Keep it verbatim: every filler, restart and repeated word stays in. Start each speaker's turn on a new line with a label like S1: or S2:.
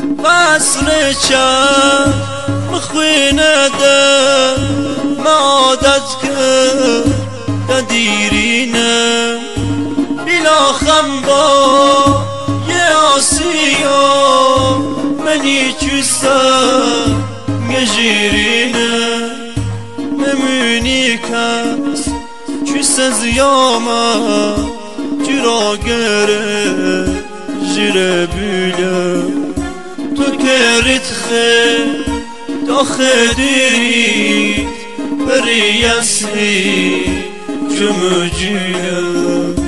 S1: وصل چند مخوینه ده مادت که ده دیرینه بلا خمبا یه آسیا منی چوستم گجیرینه نمونی کس چوست زیامه جرا گره جره بیله تو کرید خیر تا خیدیت بری اصلی جمجیله